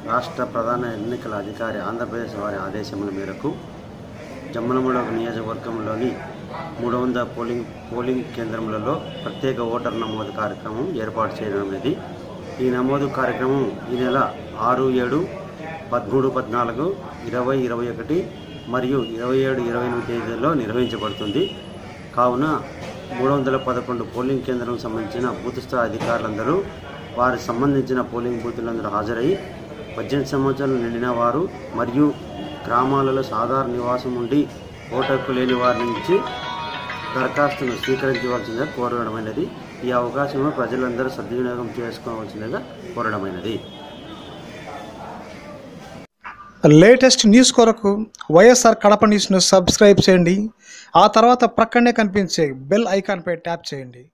రాష్ట్ర ప్రధాన ఎన్నికల అధికారి ఆంధ్రప్రదేశ్ వారి ఆదేశముల మేరకు జమ్మలమడుగు నియోజకవర్గంలోని 300 పోలింగ్ కేంద్రములలో ప్రత్యేక ఓటర్ నమోదు కార్యక్రమం ఏర్పాటు చేయడమైనది. ఈ నమోదు కార్యక్రమం ఈ నెల 6, 7, 13, 14, 20, 21 మరియు 27, 28 తేదీల్లో నిర్వహించబడుతుంది. కావున 311 పోలింగ్ కేంద్రాలకు సంబంధించిన బూత్ స్థాయి అధికారులందరూ వారికి సంబంధించిన పోలింగ్ బూతులందరూ హాజరై 18 సంవత్సరాలు నిండిన వారు మరియు గ్రామాలలో సాధారణ నివాసం ఉండి ఓటర్కు లేని వారి నుంచి దరఖాస్తును స్వీకరించవలసిందిగా కోరడమైనది. ఈ అవకాశంలో ప్రజలందరూ సద్వినియోగం చేసుకోవాల్సిందిగా కోరడమైనది. లేటెస్ట్ న్యూస్ కొరకు వైఎస్ఆర్ కడప న్యూస్ను సబ్స్క్రైబ్ చేయండి. ఆ తర్వాత ప్రక్కనే కనిపించే బెల్ ఐకాన్పై ట్యాప్ చేయండి.